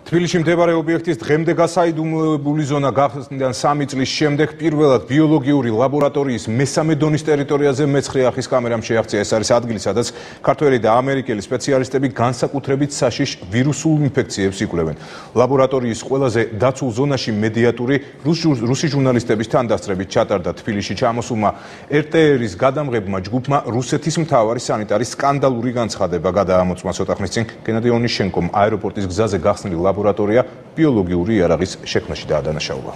თბილისში მდებარე ობიექტის დღემდე გასაიდუმლოებული ზონა გახსნიდან 3 წლის შემდეგ პირველად ბიოლოგიური ლაბორატორიის მესამე დონის ტერიტორიაზე მეცხრე არხის კამერამ შეაღწია. ეს არის ადგილი, სადაც ქართველი და ამერიკელი სპეციალისტები განსაკუთრებით საშიშ ვირუსულ ინფექციებს იკვლევენ. ლაბორატორიის ყველაზე დაცულ ზონაში მედიატური რუსი ჟურნალისტების თანდასწრებით ჩატარდა. თბილისში ჩამოსულმა RTR-ის გადამღებმა ჯგუფმა რუსეთის მთავარი სანიტარის სკანდალური განცხადება გადაამოწმა. ცოტა ხნის წინ გენადი ონიშენკომ აეროპორტის გზაზე გახსნილი ლაბორატორია ბიოლოგიური იარაღის შექმნაში დაადანაშაულა.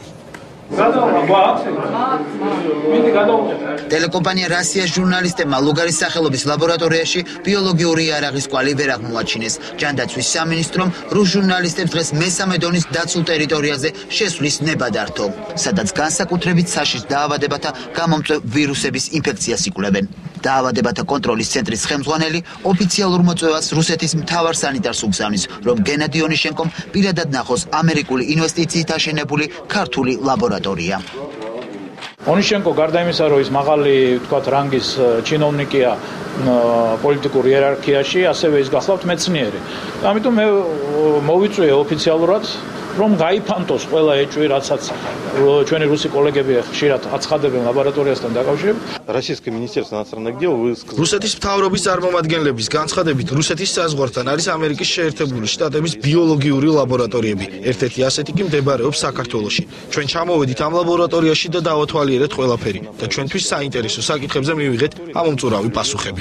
Telecompanija Rasijas ჟურნალისტებმა ლუგარის სახელობის ლაბორატორიაში ბიოლოგიური იარაღის კვალი ვერ აღმოაჩინეს. ჯანდაცვის სამინისტრომ რუს ჟურნალისტებს დღეს მესამე დონის დაცულ ტერიტორიაზე შესვლის ნება დართო, სადაც განსაკუთრებით საშიშ დაავადებათა გამომწვევ ვირუსების ინფექციას იკვლევენ. დაავადებათა კონტროლის ცენტრის ხელმძღვანელი ოფიციალურ მოწვევას რუსეთის მთავარ სანიტარს უგზავნის, რომ გენადი ონიშენკომ პირადად ნახოს ამერიკული ინვესტიციით აშენებული ქართული ლაბორატორია. ონიშენკო გარდა იმისა, რომ ის მაღალი, ვთქვათ, რანგის ჩინოვნიკია პოლიტიკურ იერარქიაში, ასევე ის გახლავთ მეცნიერი. ამიტომ მე მოვიწვიე ოფიციალურად, რომ გაიფანტოს ყველა ეჭვი, რაცაც ჩვენი რუსი კოლეგები ხშირად აცხადებენ ლაბორატორიასთან დაკავშირებით. Российское министерство иностранных дел высказало. რუსეთის მთავრობის წარმომადგენლების განცხადებით, რუსეთის საზღვართან არის ამერიკის შეერთებული შტატების ბიოლოგიური ლაბორატორიები. ერთ-ერთი ასეთი კი მდებარეობს საქართველოში. ჩვენ ჩამოვედით ამ ლაბორატორიაში და დავათვალიერეთ ყველაფერი და ჩვენთვის საინტერესო საკითხებზე მივიღეთ ამომწურავი პასუხები.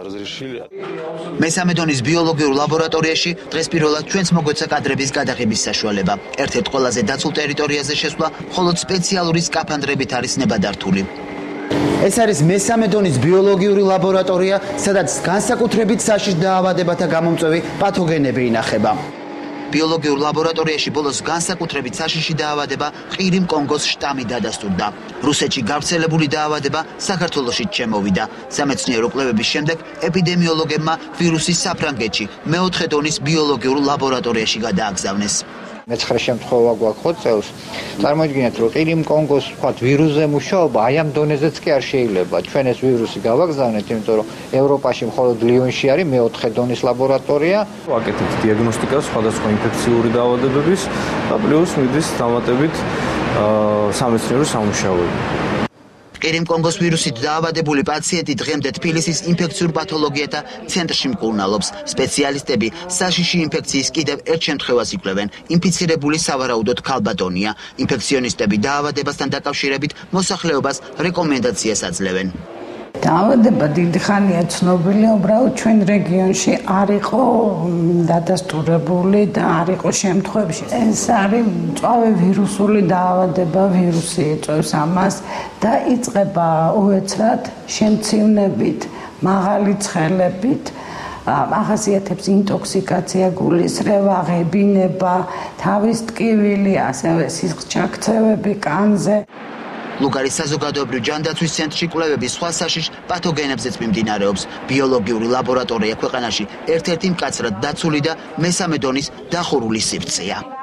მესამე დონის ბიოლოგიურ ლაბორატორიაში დღეს პირველად ჩვენს მოგვეცა კადრების გადაღების საშუალება. ერთ-ერთ ყველაზე დაცულ ტერიტორიაზე შესვლა მხოლოდ სპეციალური სკაფანდრებით არის ნებადართული. ეს არის მესამე დონის ბიოლოგიური ლაბორატორია, სადაც განსაკუთრებით საშიშ დაავადებათა გამომწვევი პათოგენები ინახება. ბიოლოგიურ ლაბორატორიაში ბოლოს განსაკუთრებით საშიში დაავადება ყირიმ კონგოს შტამი დადასტურდა. რუსეთში გავრცელებული დაავადება საქართველოშიც შემოვიდა. სამეცნიერო კვლევების შემდეგ ეპიდემიოლოგებმა ვირუსი საფრანგეთში მეოთხე დონის ბიოლოგიურ ლაბორატორიაში გადააგზავნეს. მეცხრე შემთხვევა გვაქვს ხო წელს. წარმოიდგინეთ, რომ ყირიმ კონგოს ვთქვათ ვირუსზე მუშაობა აი ამ დონეზეც კი არ შეიძლება. ჩვენ ეს ვირუსი გავაგზავნეთ, იმიტომ რომ ევროპაში მხოლოდ ლიონში არის მეოთხე დონის ლაბორატორია. ვაკეთებთ დიაგნოსტიკას სხვადასხვა ინფექციური დაავადებების და პლუს მიდის დამატებით სამეცნიერო სამუშაოები. ყირიმ კონგოს ვირუსით დაავადებული პაციენტი დღემდე თბილისის ინფექციურ პათოლოგიათა ცენტრში მკურნალობს. სპეციალისტები საშიში ინფექციის კიდევ ერთ შემთხვევას იკვლევენ. ინფიცირებული სავარაუდოდ ქალბატონია. ინფექციონისტები დაავადებასთან დაკავშირებით მოსახლეობას რეკომენდაციას აძლევენ. დაავადება დიდი ხანია ცნობილი, უბრალოდ ჩვენ რეგიონში არ იყო დადასტურებული და არ იყო შემთხვევებში. ეს არის მწვავე ვირუსული დაავადება, ვირუსი იწვევს ამას და იწყება უეცრად შემცირნებით, მაღალი ცხელებით, ახასიათებს ინტოქსიკაცია, გულისრევა, ღებინება, თავის ტკივილი, ასევე სისხლჩაქცევები კანზე. ლუგარის საზოგადოებრივ ჯანდაცვის ცენტრში კვლევები სხვა საშიშ პათოგენებზეც მიმდინარეობს. ბიოლოგიური ლაბორატორია ქვეყანაში ერთ-ერთი მკაცრად დაცული და მესამე დონის დახურული სივრცეა.